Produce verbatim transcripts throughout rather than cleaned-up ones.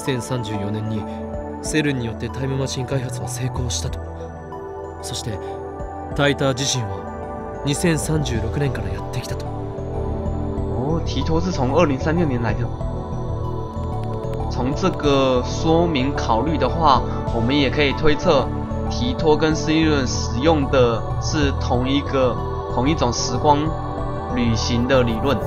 せんさんじゅうよねんにセルンによってタイムマシン開発は成功したと。そしてタイター自身はにせんさんじゅうろくねんからやってきたと。 哦，提托是从二零三六年来的。从这个说明考虑的话，我们也可以推测，提托跟斯利伦使用的是同一个同一种时光旅行的理论。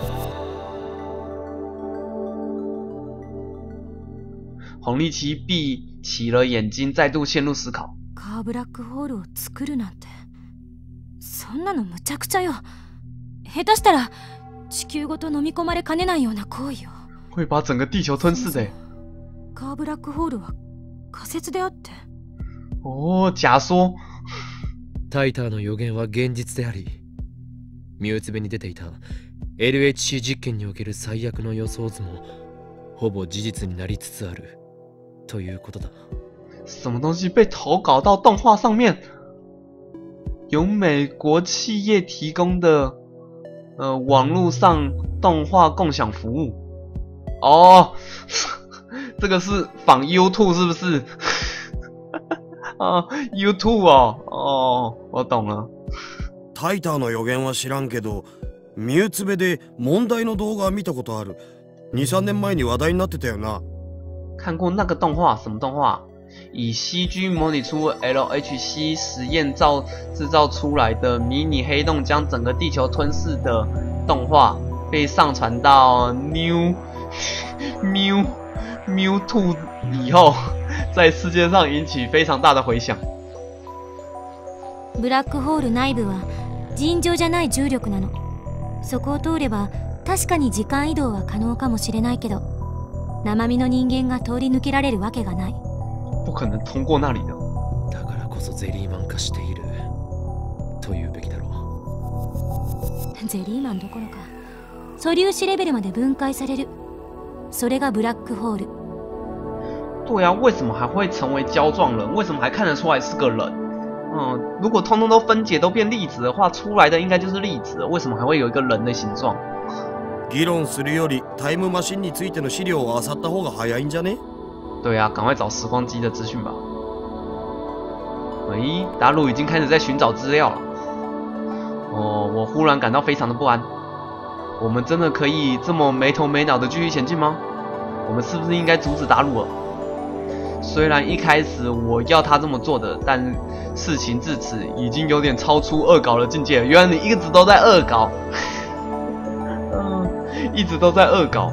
红利奇闭起了眼睛，再度陷入思考。 カーブラックホールを作るなんて、そんなのむちゃくちゃよ。下手したら地球ごと飲み込まれかねないような行為よ。 会把整个地球吞噬的。 カーブラックホールは仮説であって。 哦，假说。 タイターの予言は現実であり、ミューツベに出ていた エルエイチシー 実験における最悪の予想図もほぼ事実になりつつあるということだ。 什么东西被投稿到动画上面？由美国企业提供的呃网络上动画共享服务。哦，这个是仿 YouTube 是不是？啊 ，YouTube 哦，哦，我懂了。 タイターの予言は知らんけど、ミューツベで問題の動画は見たことある。に、さんねんまえに話題になってたよな。 看过那个动画，什么动画？以 C G 模拟出 L H C 实验造制造出来的迷你黑洞将整个地球吞噬的动画，被上传到 New Mew Mewtwo 以后，在世界上引起非常大的回响。 ブラックホール内部は尋常じゃない重力なの。そこを通れば確かに時間移動は可能かもしれないけど、生身の人間が通り抜けられるわけがない。 不可能通过那里的。 だからこそゼリーマン化しているというべきだろう。ゼリーマンどころか素粒子レベルまで分解される。それがブラックホール。 对啊，为什么还会成为胶状人？为什么还看得出来是个人？嗯，如果通通都分解都变粒子的话，出来的应该就是粒子了。为什么还会有一个人的形状？ 議論するよりタイムマシンについての資料を漁った方が早いんじゃね？ 对啊，赶快找时光机的资讯吧。喂，达鲁已经开始在寻找资料了。哦，我忽然感到非常的不安。我们真的可以这么没头没脑的继续前进吗？我们是不是应该阻止达鲁了？虽然一开始我要他这么做的，但事情至此已经有点超出恶搞的境界了。原来你一直都在恶搞，嗯，一直都在恶搞。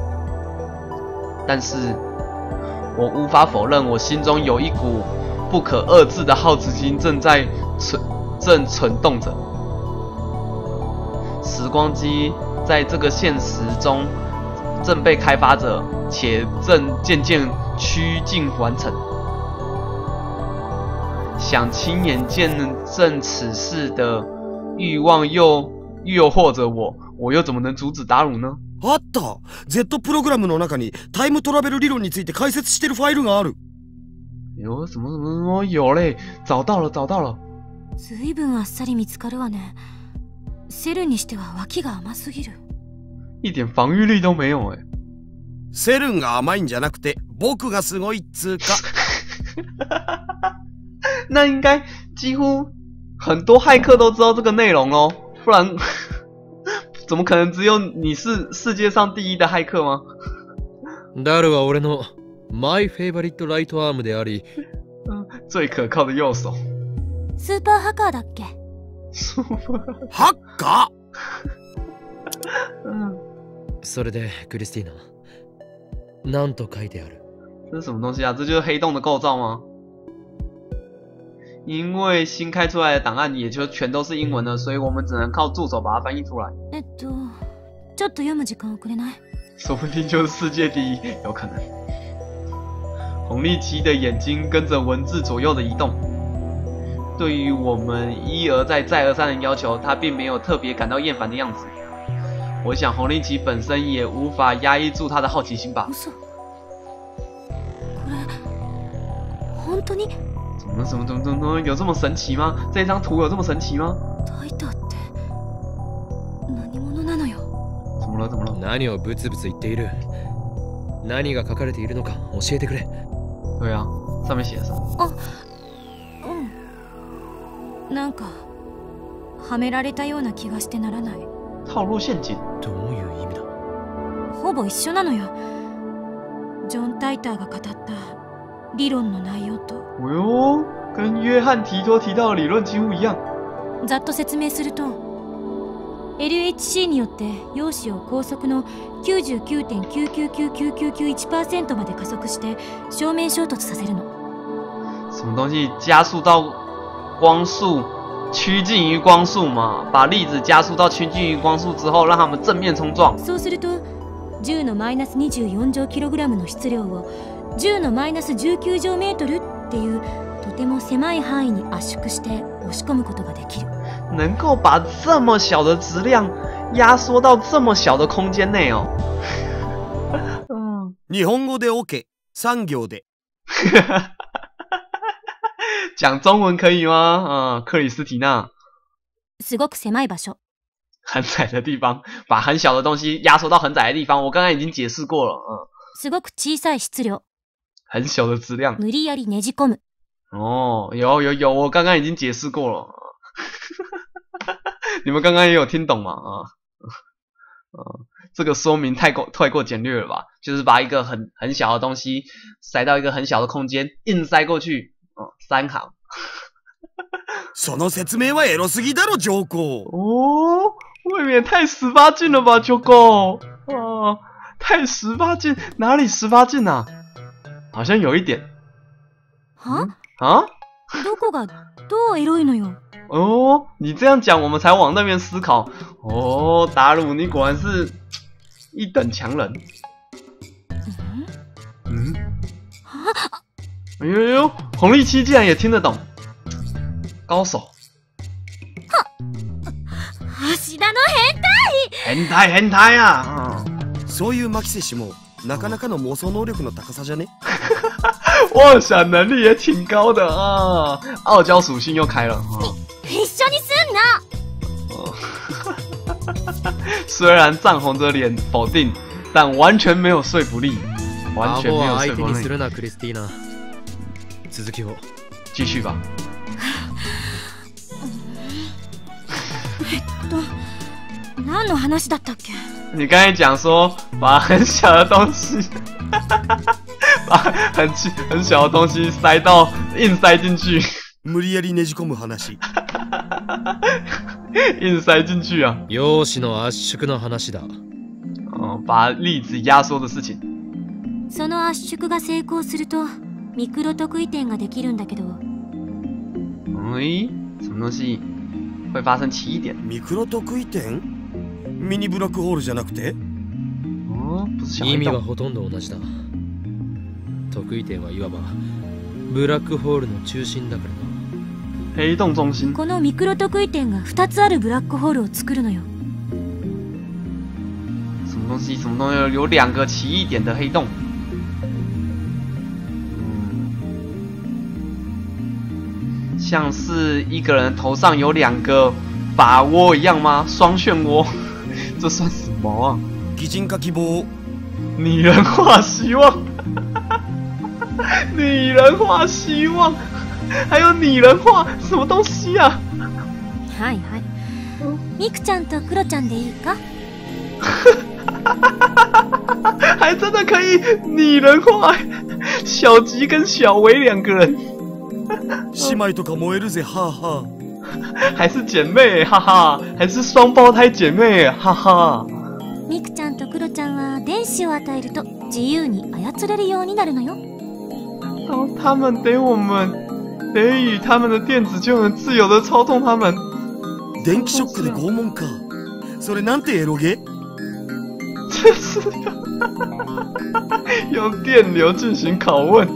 但是我无法否认，我心中有一股不可遏制的好奇心正在存正蠢动着。时光机在这个现实中正被开发着，且正渐渐趋近完成。想亲眼见证此事的欲望又诱惑着我，我又怎么能阻止达鲁呢？ あった Z プログラムの中にタイムトラベル理論について解説してるファイルがある。 有什么什么什么有嘞，找到了找到了。 ずいぶんあっさり見つかるわね。セルにしては脇が甘すぎる。 一点防御力都没有哎。 セルンが甘いんじゃなくて僕がすごいっつうか。 那应该几乎很多骇客都知道这个内容咯，不然怎么可能只有你是世界上第一的骇客吗？ ダルは俺のマイフェイバリットライトアームであり、 最可靠的右手。 スーパーハッカーだっけ？ ハッカー？嗯。 それでクリスティーナ、なんと書いてある？ 这是什么东西啊？这就是黑洞的构造吗？因为新开出来的档案也就全都是英文的，所以我们只能靠助手把它翻译出来。 えっと、ちょっと読む時間をくれない？ 说不定就是世界第一，有可能。红利奇的眼睛跟着文字左右的移动。对于我们一而再再而三的要求，他并没有特别感到厌烦的样子。我想红利奇本身也无法压抑住他的好奇心吧。 嘘。これ本当に？ 怎么怎么怎么怎么有这么神奇吗？这张图有这么神奇吗？ タイタって何者なのよ？ 怎么了怎么了？ 何をブツブツ言っている？ 何が書かれているのか教えてくれ。 对啊，上面写的什么？ うん。なんかはめられたような気がしてならない。 套路陷阱。 どういう意味だ？ ほぼ一緒なのよ。ジョン・タイターが語った理論の内容と。 哦哟，跟约翰提托提到的理论几乎一样。 ざっと説明すると、エルエイチシー によって陽子を高速の きゅうじゅうきゅうてんきゅうきゅうきゅうきゅうきゅうきゅういちパーセント まで加速して正面衝突させるの。 什么东西加速到光速趋近于光速嘛？把粒子加速到趋近于光速之后，让它们正面冲撞。 そうするとじゅうのマイナスにじゅうよん乗キログラムの質量をじゅうのマイナスじゅうきゅう乗メートルっていうとても狭い範囲に圧縮して押し込むことができる。 能够把这么小的质量压缩到这么小的空间内哦。嗯， 日本語で OK、産業で。 讲中文可以吗？啊、嗯，克里斯提娜。 すごく狭い場所。 很窄的地方，把很小的东西压缩到很窄的地方。我刚刚已经解释过了，嗯。 すごく小さい質量。 很小的质量。 無理やりねじ込む。 哦，有有有，我刚刚已经解释过了。你们刚刚也有听懂吗？啊，呃，这个说明太过太过简略了吧？就是把一个很很小的东西塞到一个很小的空间，硬塞过去，哦，三行。 その説明はエロすぎだろ、ジョーコ。 哦，未免太十八禁了吧，九狗？哦，太十八禁，哪里十八禁啊？好像有一点。 は？ 啊？ どこがどうエロいのよ？ 哦，你这样讲，我们才往那边思考。哦，达鲁，你果然是一等强人。嗯？哎呦呦，红利七竟然也听得懂，高手。 芦田の変態。 変態変態呀！ そういう牧瀬氏もなかなかの妄想能力の高さじゃね？ 妄想能力也挺高的啊，傲娇属性又开了。哦一緒にすんな！ 虽然涨红着脸否定，但完全没有说服力，完全没有说服力。 相手にするな、クリスティーナ。続きを继续吧。 えっと、何の話だったっけ？ 你刚才讲说把很小的东西，把很很小的东西塞到硬塞进去。 無理やりねじ込む話。 硬塞进去啊！ 陽子の圧縮の話だ。 哦，把粒子压缩的事情。 その圧縮が成功するとミクロ特異点ができるんだけど。 哎，什么东西会发生奇异点？ ミクロ特異点？ミニブラックホールじゃなくて？ 哦，不是小意黑洞。 味はほとんど同じだ。特異点はいわばブラックホールの中心だからな。 黑洞中心。 このミクロ特異点がふたつあるブラックホールを作るのよ。 什么东西？什么东西？有两个奇异点的黑洞。嗯，像是一个人头上有两个把窝一样吗？双漩涡，这算什么啊？ 擬人化希望。 拟人化希望。拟人化希望。还有拟人化，什么东西啊？ はいはい。ミクちゃんとクロちゃんでいいか？ 还真的可以拟人化，小吉跟小维两个人， 姉妹とか燃えるぜ、哈哈。 还是姐妹，哈哈，还是双胞胎姐妹，哈哈。 ミクちゃんとクロちゃんは電子を与えると自由に操れるようになるのよ。 然后他们给我们。得以他们的电子就能自由的操纵他们。 電気ショックで拷問か。それなんてエロゲ？ 这是用电流进行拷问。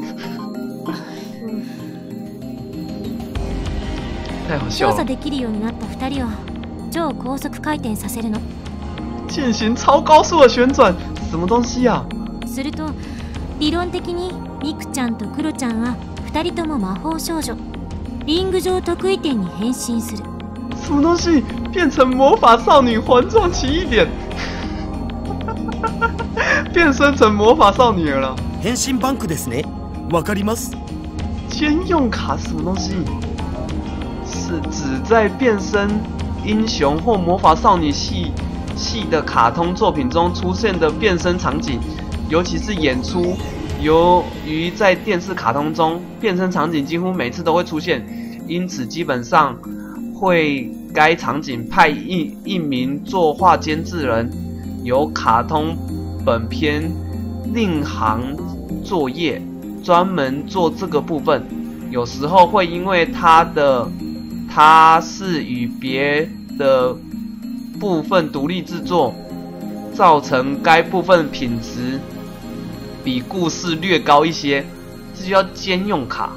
太好笑了。 操作できるようになったふたりを超高速回転させるの。 进行超高速的旋转，什么东西啊？ すると理論的にミクちゃんとクロちゃんはふたりとも魔法少女リング上特異点に変身する。 什么东西变成魔法少女环状奇异点？ 变身成魔法少女了。 変身バンクですね。わかります。 兼用卡是什么东西？是指在变身英雄或魔法少女系系的卡通作品中出现的变身场景，尤其是演出。由于在电视卡通中，变身场景几乎每次都会出现，因此基本上会该场景派一一名作画监制人，由卡通本片另行作业，专门做这个部分。有时候会因为他的他是与别的部分独立制作，造成该部分品质比故事略高一些，这就叫兼用卡。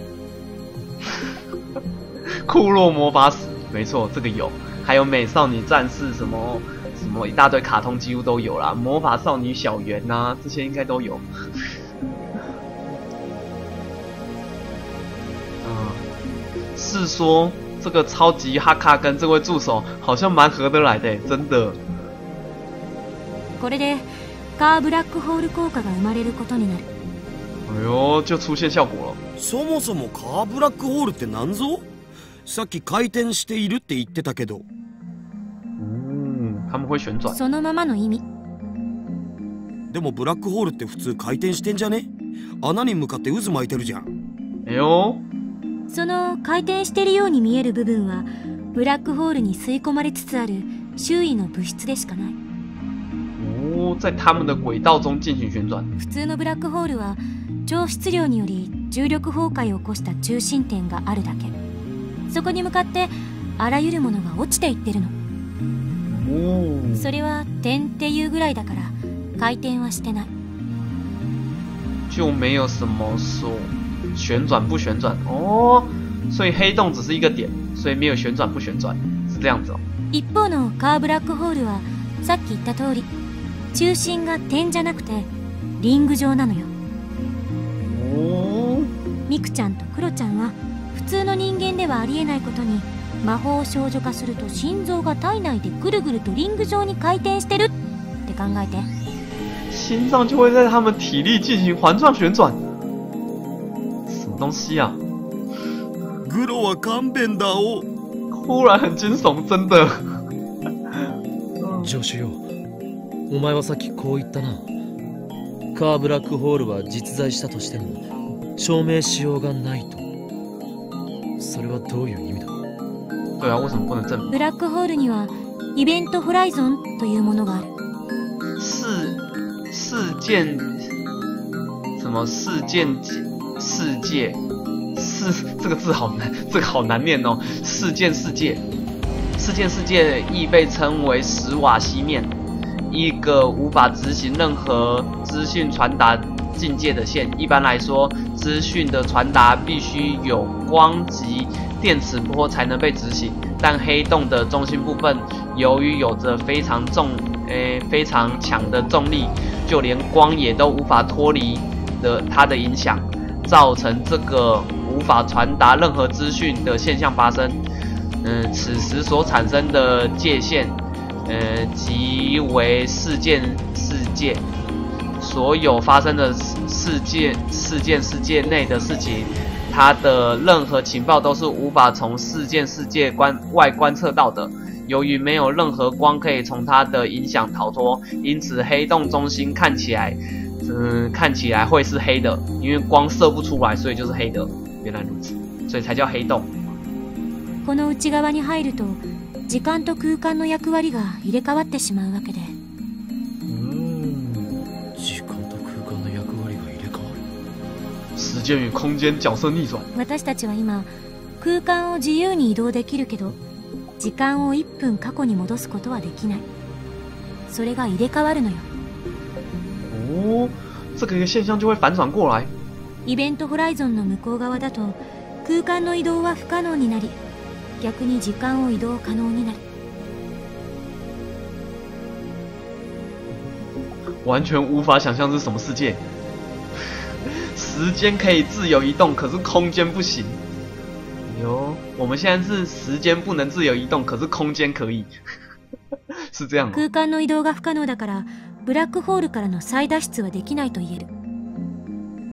库洛魔法使，没错，这个有，还有美少女战士什么什么一大堆卡通几乎都有啦，魔法少女小圆呐、啊，这些应该都有。嗯，是说这个超级哈卡跟这位助手好像蛮合得来的，真的。 これでカーブラックホール効果が生まれることになる。 哎呦，就出现效果了。 そもそもカーブラックホールって何ぞ？さっき回転しているって言ってたけど。 嗯，他们会旋转。 そのままの意味。 でもブラックホールって普通回転してんじゃね？穴に向かって渦巻いてるじゃん。 哎呦。 その回転しているように見える部分はブラックホールに吸い込まれつつある周囲の物質でしかない。 哦，在他们的轨道中进行旋转。 普通のブラックホールは超質量により重力崩壊を起こした中心点があるだけ。そこに向かってあらゆるものが落ちていってるの。 哦， それは点っていうぐらいだから回転はしてない。 就没有什么说旋转不旋转哦，所以黑洞只是一个点，所以没有旋转不旋转，是这样子哦。 一方のカーブラックホールはさっき言った通り中心が点じゃなくてリング状なのよ。 哦， ミクちゃんとクロちゃんは普通の人間ではありえないことに魔法少女化すると心臓が体内でぐるぐるとリング状に回転してるって考えて。 心脏就会在他们体力进行环状旋转，什么东西啊？ グロは勘弁だお。 忽然很惊悚，真的。 助手よ、お前はさっきこう言ったな。カーブラックホールは実在したとしても証明しようがないと。それはどういう意味だ？ 对啊，为什么不能证明？ ブラックホールにはイベントホライゾンというものがある。 事事件什么事件世界世这个字好难，这个好难念哦。事件世界，事件世界亦被称为史瓦西面，一个无法执行任何资讯传达境界的线。一般来说，资讯的传达必须有光及电磁波才能被执行，但黑洞的中心部分由于有着非常重、诶非常强的重力，就连光也都无法脱离的它的影响，造成这个无法传达任何资讯的现象发生。嗯，此时所产生的界限，呃，即为事件世界。所有发生的事件事件世界内的事情，它的任何情报都是无法从事件世界观外观测到的。由于没有任何光可以从它的影响逃脱，因此黑洞中心看起来，嗯，看起来会是黑的，因为光射不出来，所以就是黑的。原来如此，所以才叫黑洞。 この内側に入ると時間と空間の役割が入れ替わってしまうわけで。 時間と空間の役割が入れ替わる。 時間与空間角色逆轉。 私たちは今空間を自由に移動できるけど時間をいっぷん過去に戻すことはできない。それが入れ替わるのよ。 哦，这个现象就会反转过来。 イベントホライゾンの向こう側だと空間の移動は不可能になり、逆に時間を移動可能になる。 完全无法想象是什么世界。时间可以自由移动，可是空间不行。哟，我们现在是时间不能自由移动，可是空间可以，是这样吗？ 空間の移動が不可能だからブラックホールからの再脱出はできないと言える。